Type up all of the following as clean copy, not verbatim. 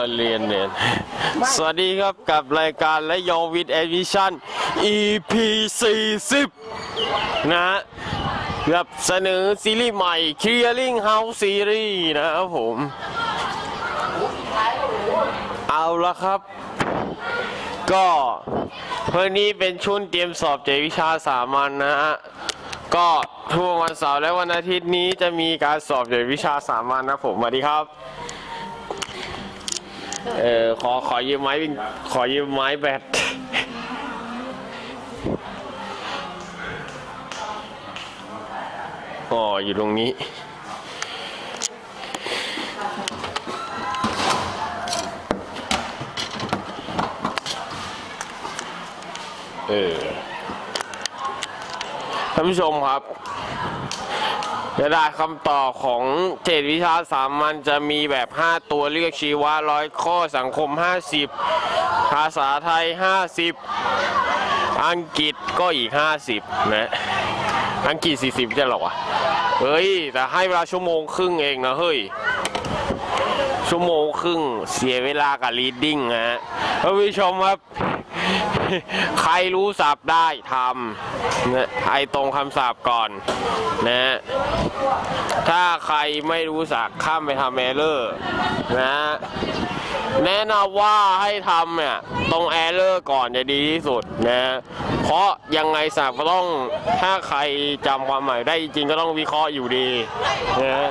เรียนสวัสดีครับกับรายการและยองวิดแอดมิชั่น EP 40นะกับเสนอซีรีส์ใหม่ Clearing House Series นะครับผมเอาละครับก็เพื่อนนี้เป็นชุดเตรียมสอบเจวิชาสามัญนะฮะก็ทุกวันเสาร์และวันอาทิตย์นี้จะมีการสอบเจวิชาสามัญนะผมสวัสดีครับขอยืมไม้แบตอ๋ออยู่ตรงนี้ท่านผู้ชมครับจะได้คำตอบของ7วิชาสามัญจะมีแบบ5ตัวเลือกชีวะ100ข้อสังคม50ภาษาไทย50อังกฤษก็อีก50นะอังกฤษ40จะหรอวะเฮ้ยแต่ให้เวลาชั่วโมงครึ่งเองนะเฮ้ยชั่วโมงครึ่งเสียเวลากับ reading นะท่านผู้ชมครับใครรู้ศัพท์ได้ทำนะไอตรงคำศัพท์ก่อนนะถ้าใครไม่รู้ศัพท์ข้ามไปทำแอร์เลอร์นะแนะนำว่าให้ทำเนี่ยตรงแอร์เลอร์ก่อนจะดีที่สุดนะเพราะยังไงศัพท์ก็ต้องถ้าใครจำความหมายได้จริงก็ต้องวิเคราะห์อยู่ดีนะ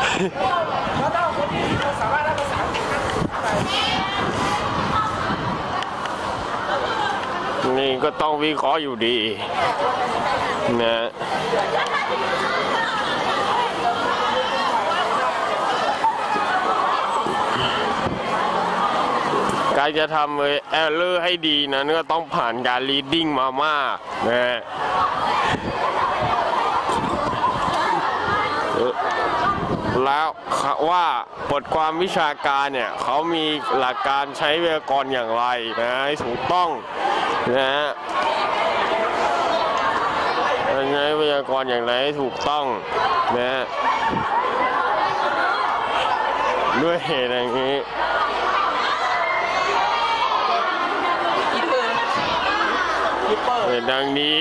นี่ก็ต้องวิเคราะห์อยู่ดีนะการจะทำแอร์เลอร์ให้ดีนั้นก็ต้องผ่านการ reading มามากนะแล้วว่าบทความวิชาการเนี่ยเขามีหลักการใช้ไวยากรณ์อย่างไรนะให้ถูกต้องนะใช้ไวยากรณ์อย่างไรให้ถูกต้องนะด้วยเหตุอย่างนี้ดังนี้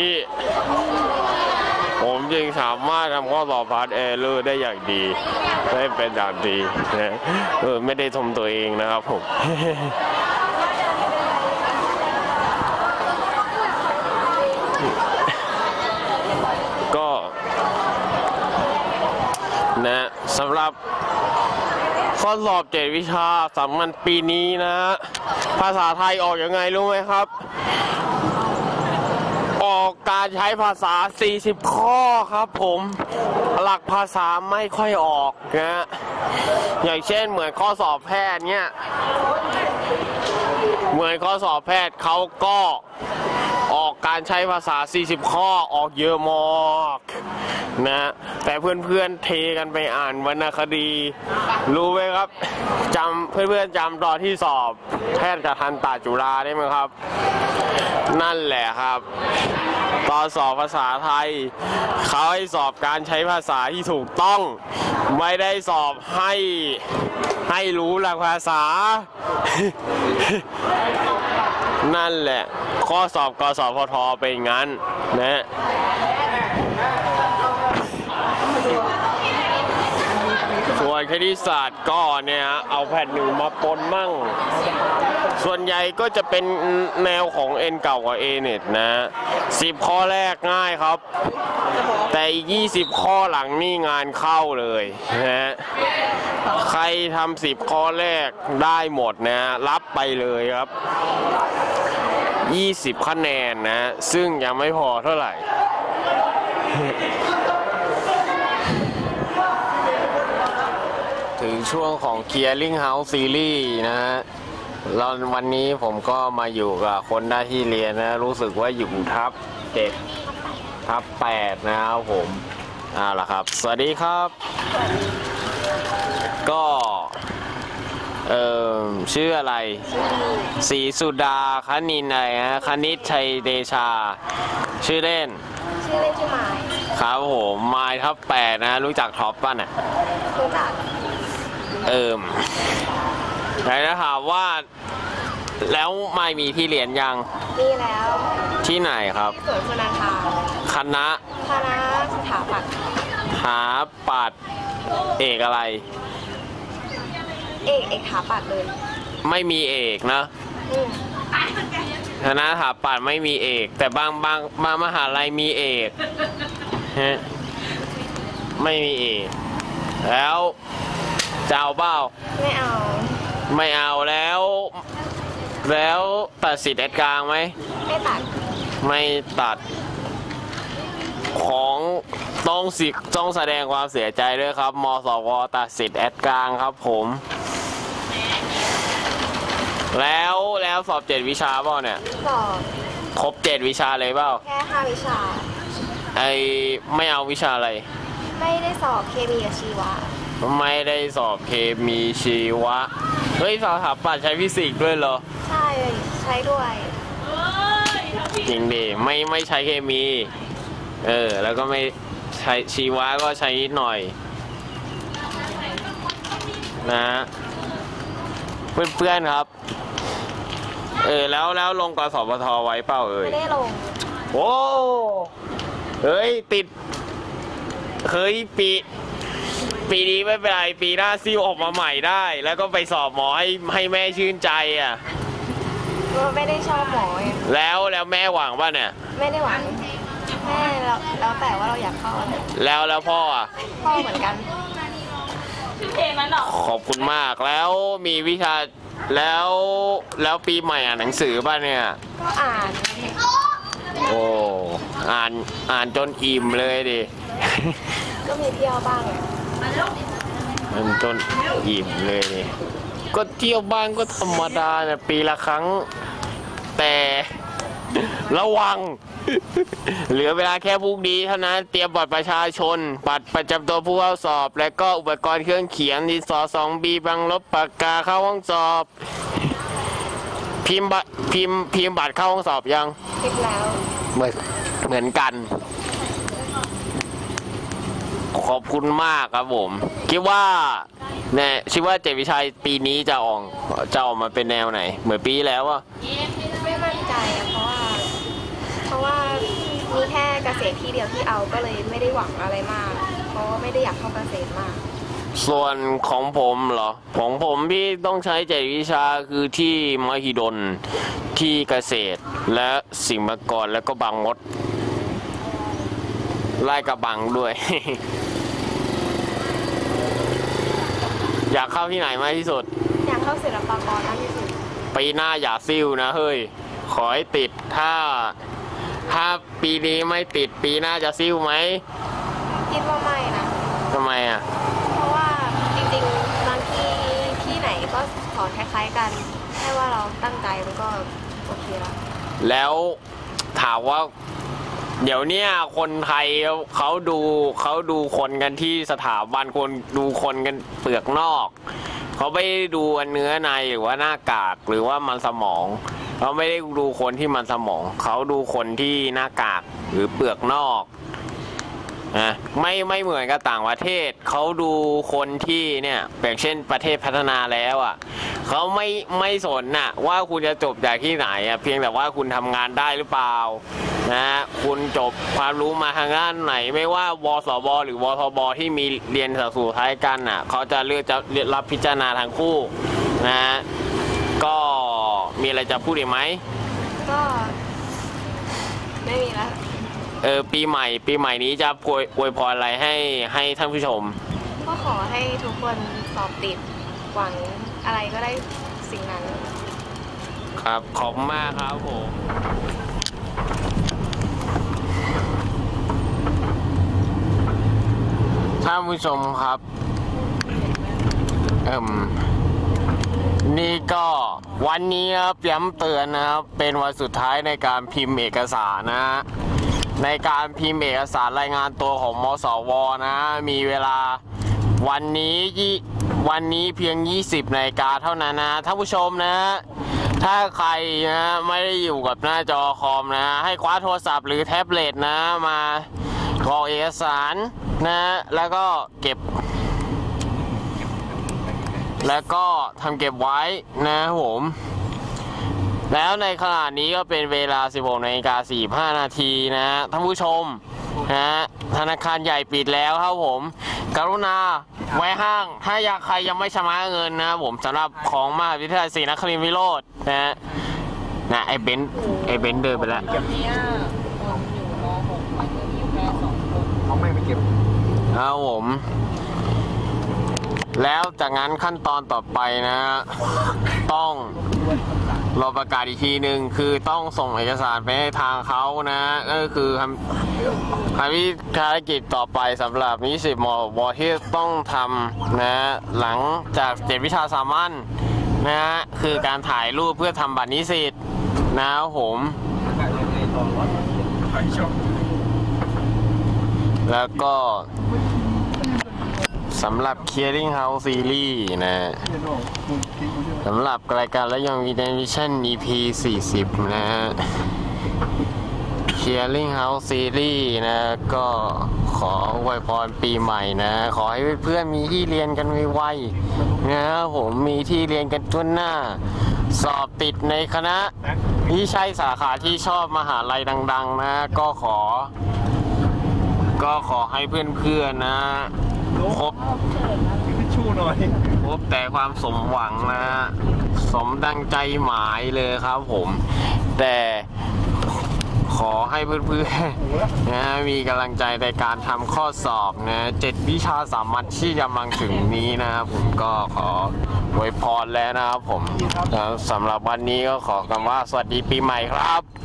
ผมจึงสามารถทำข้อสอบพาสแอร์เลอร์ได้อย่างดีได้เป็นอย่างดีนะไม่ได้ชมตัวเองนะครับผมก็นะสำหรับข้อสอบ7วิชาสามัญปีนี้นะภาษาไทยออกยังไงรู้ไหมครับออกการใช้ภาษา40ข้อครับผมหลักภาษาไม่ค่อยออกนะอย่างเช่นเหมือนข้อสอบแพทย์เนี่ยเหมือนข้อสอบแพทย์เขาก็ออกการใช้ภาษา40ข้อออกเยอะมากนะแต่เพื่อนๆเทกันไปอ่านวรรณคดีรู้ไหมครับจำเพื่อนๆจำตอนที่สอบแพทย์กับทันตจุฬาได้ไหมครับนั่นแหละครับตอนสอบภาษาไทยเขาให้สอบการใช้ภาษาที่ถูกต้องไม่ได้สอบให้รู้หลักภาษานั่นแหละข้อสอบกสพทเป็นงั้นนะส่วนคณิตศาสตร์ก็เนี่ยเอาแผ่นหนึ่งมาปนมั่งส่วนใหญ่ก็จะเป็นแนวของ N เก่ากับ A เน็ตนะ10ข้อแรกง่ายครับแต่20ข้อหลังนี่งานเข้าเลยนะใครทำ10ข้อแรกได้หมดนะรับไปเลยครับ20คะแนนนะซึ่งยังไม่พอเท่าไหร่ถึงช่วงของ Clearing House Series นะฮะวันนี้ผมก็มาอยู่กับคนหน้าที่เรียนนะรู้สึกว่าอยู่ทับ7ทับ8นะครับผมล่ะครับสวัสดีครับก็ชื่ออะไรศรีสุดาคณินอะไรนะคณิตชัยเดชาชื่อเล่นชื่อหมายครับผมหมายทับ8นะรู้จักท็อปป่ะเนี่ยรู้จักไหนจะถามว่าแล้วไม่มีที่เรียนยังมีแล้วที่ไหนครับสวนสุนันทาคณะคณะสถาปัตย์หาปัดเอกอะไรเอกสถาปัตย์เลยไม่มีเอกนะอืมคณะสถาปัตย์ไม่มีเอก แต่บางมหาลัยมีเอกฮะไม่มีเอกแล้วจะเอาเปล่าไม่เอาไม่เอาแล้วตัดสิทธิ์แอดกลางไหมไม่ตัดไม่ตัดของต้องแสดงความเสียใจด้วยครับมสวตัดสิทธิ์แอดกลางครับผมแล้วสอบ7 วิชาเปล่าเนี่ยสอบครบ7 วิชาเลยเปล่าแค่5 วิชาไม่เอาวิชาอะไรไม่ได้สอบเคมีกับชีวะไม่ได้สอบเคมีชีวะเฮ้ยสถาปัตย์ใช้ฟิสิกส์ด้วยเหรอใช่ใช้ด้วยจริงดิไม่ใช้เคมีแล้วก็ไม่ใช้ชีวะก็ใช้นิดหน่อยนะเพื่อนๆครับแล้วลงกสพทไว้เปล่าไม่ได้ลงโอ้เฮ้ยติดเฮ้ยปีนี้ไม่เป็นไรปีหน้าซิ่วออกมาใหม่ได้ แล้วก็ไปสอบหมอให้แม่ชื่นใจอ่ะก็ไม่ได้ชอบหมอไงแล้วแม่หวังป่ะเนี่ยไม่ได้หวังแม่แล้วแต่ว่าเราอยากเข้าอะไรแล้วพ่ออ่ะพ่อเหมือนกันขอบคุณมากแล้วมีวิชาแล้วปีใหม่อ่านหนังสือป่ะเนี่ยก็อ่านโอ้อ่านจนอิ่มเลยดิก็มีเที่ยวบ้างอ่านจนอิ่มเลยดิก็เที่ยวบ้างก็ธรรมดาเนี่ยปีละครั้งแต่ระวัง เหลือเวลาแค่พรุ่งนี้เท่านั้นเตรียมบัตรประชาชนบัตรประจำตัวผู้เข้าสอบและก็อุปกรณ์เครื่องเขียนดินสอ 2B บังลบปากกาเข้าห้องสอบพิมพ์บัตรเข้าห้องสอบยังคิดแล้วเหมือนกันขอบคุณมากครับผมคิดว่า7 วิชาปีนี้จะออกมาเป็นแนวไหนเหมือนปีแล้วอะไม่มั่นใจอะเพราะว่ามีแค่เกษตรที่เดียวที่เอาก็เลยไม่ได้หวังอะไรมาก เพราะว่าไม่ได้อยากเข้าเกษตรมากส่วนของผมเหรอของผมที่ต้องใช้7 วิชาคือที่มหิดลที่เกษตรและศิลปากรแล้วก็บางมดไล่กระบังด้วย อยากเข้าที่ไหนมากที่สุดอยากเข้าศิลปากรมากที่สุดปีหน้าอย่าซิ่วนะเฮ้ยขอให้ติดถ้าปีนี้ไม่ติดปีหน้าจะซิ่วไหมคิดว่าไม่นะทำไมอ่ะเพราะว่าจริงๆบางที่ไหนก็สอนคล้ายๆกันแค่ว่าเราตั้งใจมันก็โอเคแล้วแล้วถามว่าเดี๋ยวเนี้ยคนไทยเขาดูคนกันที่สถาบันคนดูคนกันเปลือกนอกเขาไม่ได้ดูเนื้อในหรือว่าหน้ากากหรือว่ามันสมองเขาไม่ได้ดูคนที่มันสมองเขาดูคนที่หน้ากากหรือเปลือกนอกนะไม่เหมือนกับต่างประเทศเขาดูคนที่เนี่ยอย่างเช่นประเทศพัฒนาแล้วอ่ะเขาไม่สนน่ะว่าคุณจะจบจากที่ไหนอ่ะเพียงแต่ว่าคุณทำงานได้หรือเปล่านะคุณจบความรู้มาทางด้านไหนไม่ว่าวสบหรือวทบที่มีเรียนสัสุดท้ายกันอ่ะเขาจะเลือกจะรับพิจารณาทั้งคู่นะก็มีอะไรจะพูดอีกไหมก็ไม่มีแล้วปีใหม่นี้จะอวยพรอะไรให้ท่านผู้ชมก็ขอให้ทุกคนสอบติดหวังอะไรก็ได้สิ่งนั้นครับขอบคุณมากครับผมท่านผู้ชมครับนี่ก็วันนี้ครับย้ำเตือนนะครับเป็นวันสุดท้ายในการพิมพ์เอกสารนะในการพิมพ์เอกสารรายงานตัวของมสวนะมีเวลาวันนี้เพียง 20 นาฬิกาเท่านั้นนะท่านผู้ชมนะถ้าใครนะไม่ได้อยู่กับหน้าจอคอมนะให้คว้าโทรศัพท์หรือแท็บเล็ตนะมากรอกเอกสารนะแล้วก็เก็บแล้วก็ทำเก็บไว้นะครับผมแล้วในขณะนี้ก็เป็นเวลา 16:45 นาทีนะท่านผู้ชมนะธนาคารใหญ่ปิดแล้วครับผมกรุณาไว้ห้างถ้าใครยังไม่ชำระเงินนะครับผมสำหรับของมหาวิทยาลัยศรีนครินทรวิโรจน์นะไอ้เบนซ์เดินไปแล้วเนี่ยคนอยู่ม .6 มันก็มีแค่2 คนเขาไม่ไปเก็บครับผมแล้วจากนั้นขั้นตอนต่อไปนะต้องรอประกาศอีกทีหนึ่งคือต้องส่งเอกสารไปให้ทางเขานะก็คือทำภารกิจต่อไปสำหรับนิสิตม.ว.ที่ต้องทำนะหลังจาก7 วิชาสามัญนะคือการถ่ายรูปเพื่อทำบัตรนิสิตนะครับผมแล้วก็สำหรับ Clearing House Series นะสำหรับรายการและยังมีเดวิชั่น EP 40 นะ Clearing House Series นะก็ขออวยพรปีใหม่นะขอให้เพื่อนๆมีที่เรียนกันไวๆนะครับผมมีที่เรียนกันทั่วหน้าสอบติดในคณะที่ใช่สาขาที่ชอบมหาลัยดังๆนะก็ขอให้เพื่อนๆนะพบแต่ความสมหวังนะสมดังใจหมายเลยครับผมแต่ขอให้เพื่อนๆนะมีกำลังใจในการทำข้อสอบนะ7 วิชาสามัญที่กำลังถึงนี้นะครับผมก็ขออวยพรแล้วนะครับผมสำหรับวันนี้ก็ขอคำว่าสวัสดีปีใหม่ครับ